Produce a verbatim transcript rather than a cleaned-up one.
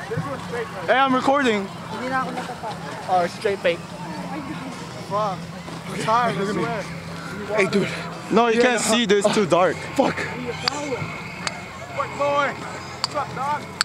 Hey, I'm recording. Oh, straight fake. Fuck. It's hard, I swear. Hey, dude. No, you Yeah, can't no. see. This. It's too dark. Fuck. What boy? What's up, dog?